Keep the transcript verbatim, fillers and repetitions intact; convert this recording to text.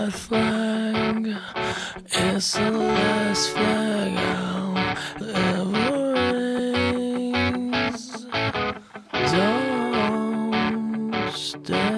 that flag. It's the last flag I'll ever raise. Don't stay.